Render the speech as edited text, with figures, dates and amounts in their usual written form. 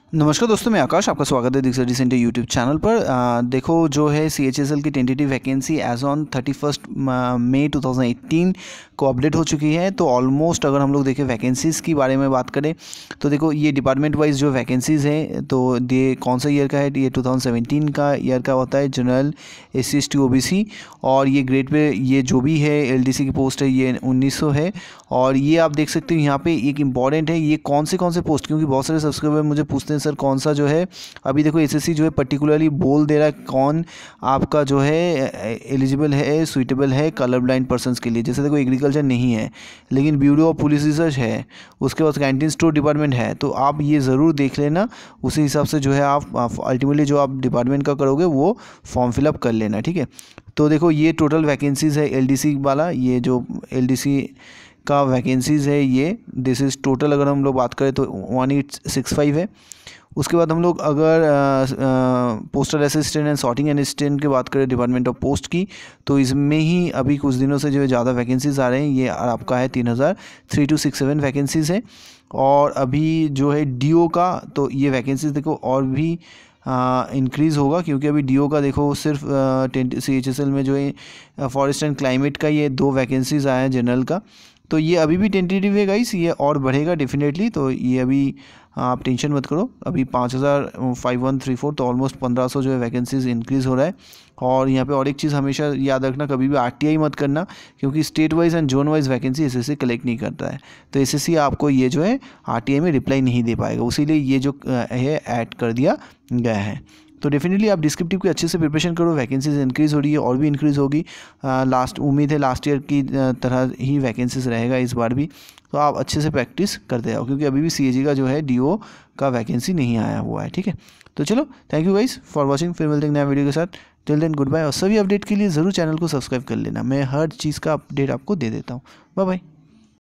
नमस्कार दोस्तों, मैं आकाश, आपका स्वागत है दिक्सर सेंटर यूट्यूब चैनल पर। देखो जो है CHSL की टेंटेटिव वैकेंसी एज ऑन 31 मई 2018 को अपडेट हो चुकी है। तो ऑलमोस्ट अगर हम लोग देखें वैकेंसीज़ की बारे में बात करें तो देखो ये डिपार्टमेंट वाइज जो वैकेंसीज़ है तो ये कौन सा ईयर का है, ये 2017 का ईयर का होता है। जनरल SC ST OBC और ये ग्रेड पे ये जो भी है LDC की पोस्ट है ये 1900 है। और ये आप देख सकते हो यहाँ पे एक इम्पॉर्टेंट है, ये कौन से पोस्ट, क्योंकि बहुत सारे सब्सक्राइबर मुझे पूछते हैं सर कौन सा जो है अभी देखो SSC जो है पर्टिकुलरली बोल दे रहा है कौन आपका जो है एलिजिबल है, सुइटेबल है कलर ब्लाइंड पर्सनस के लिए। जैसे देखो एग्रीकल्चर नहीं है लेकिन ब्यूरो ऑफ पुलिस रिसर्च है, उसके बाद कैंटीन स्टोर डिपार्टमेंट है। तो आप ये ज़रूर देख लेना, उसी हिसाब से जो है आप अल्टीमेटली जो आप डिपार्टमेंट का करोगे वो फॉर्म फिलअप कर लेना, ठीक है। तो देखो ये टोटल वैकेंसीज़ है LDC वाला, ये जो LDC का वैकेंसीज़ है ये दिस इज़ टोटल। अगर हम लोग बात करें तो 1865 है। उसके बाद हम लोग अगर postal assistant and sorting assistant की बात करें डिपार्टमेंट ऑफ पोस्ट की, तो इसमें ही अभी कुछ दिनों से जो है ज़्यादा वैकेंसीज़ आ रहे हैं। ये आपका है 303267 वैकेंसीज़ है। और अभी जो है DO का तो ये वैकेंसीज़ देखो और भी इंक्रीज़ होगा, क्योंकि अभी DO का देखो सिर्फ CHSL में जो है फॉरेस्ट एंड क्लाइमेट का ये 2 वैकेंसीज़ आया है जनरल का। तो ये अभी भी टेंटेटिव है गाइस, ये और बढ़ेगा डेफिनेटली। तो ये अभी आप टेंशन मत करो, अभी 505134 तो ऑलमोस्ट 1500 जो है वैकेंसीज इंक्रीज़ हो रहा है। और यहाँ पे और एक चीज़ हमेशा याद रखना, कभी भी RTI मत करना, क्योंकि state wise and zone wise vacancy SSC collect नहीं करता है। तो SSC आपको ये जो है RTI में रिप्लाई नहीं दे पाएगा, उसीलिए ये जो है ऐड कर दिया गया है। तो डेफिनेटली आप डिस्क्रिप्टिव की अच्छे से प्रिपरेशन करो, वैकेंसीज इंक्रीज़ हो रही है और भी इंक्रीज़ होगी। उम्मीद है लास्ट ईयर की तरह ही वैकेंसीज रहेगा इस बार भी। तो आप अच्छे से प्रैक्टिस करते जाओ, क्योंकि अभी भी CAG का जो है DO का वैकेंसी नहीं आया हुआ है, ठीक है। तो चलो, thank you guys for watching. फिर मिलते हैं नया वीडियो के साथ। टिल देन गुड बाय, और सभी अपडेट के लिए ज़रूर चैनल को सब्सक्राइब कर लेना, मैं हर चीज़ का अपडेट आपको दे देता हूँ। Bye bye.